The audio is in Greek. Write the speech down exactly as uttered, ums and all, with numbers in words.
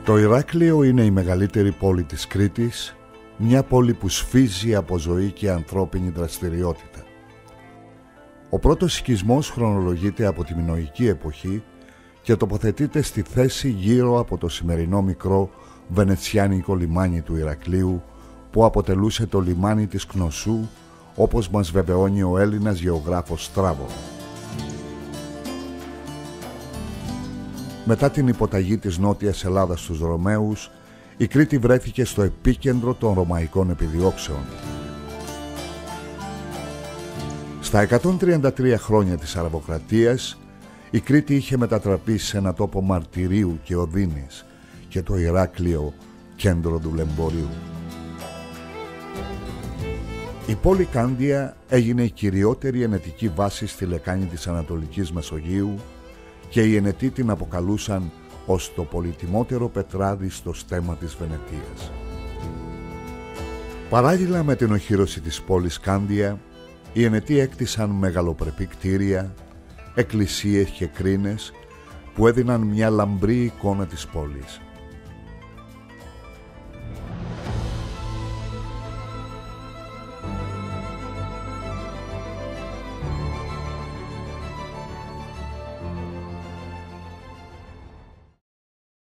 Το Ηράκλειο είναι η μεγαλύτερη πόλη της Κρήτης, μια πόλη που σφίζει από ζωή και ανθρώπινη δραστηριότητα. Ο πρώτος οικισμός χρονολογείται από τη μινωική εποχή και τοποθετείται στη θέση γύρω από το σημερινό μικρό βενετσιάνικο λιμάνι του Ηρακλείου, που αποτελούσε το λιμάνι της Κνωσού, όπως μας βεβαιώνει ο Έλληνας γεωγράφος Στράβο. Μετά την υποταγή της Νότιας Ελλάδας στους Ρωμαίους, η Κρήτη βρέθηκε στο επίκεντρο των ρωμαϊκών επιδιώξεων. Στα εκατόν τριάντα τρία χρόνια της Αραβοκρατίας, η Κρήτη είχε μετατραπεί σε ένα τόπο μαρτυρίου και οδύνης και το Ηράκλειο κέντρο δουλεμπορίου. Η πόλη Κάντια έγινε η κυριότερη ενετική βάση στη λεκάνη της Ανατολικής Μεσογείου και οι ενετοί την αποκαλούσαν ως το πολυτιμότερο πετράδι στο στέμμα της Βενετίας. Παράλληλα με την οχύρωση της πόλης Κάντια, οι ενετοί έκτισαν μεγαλοπρεπή κτίρια, εκκλησίες και κρίνες που έδιναν μια λαμπρή εικόνα της πόλης.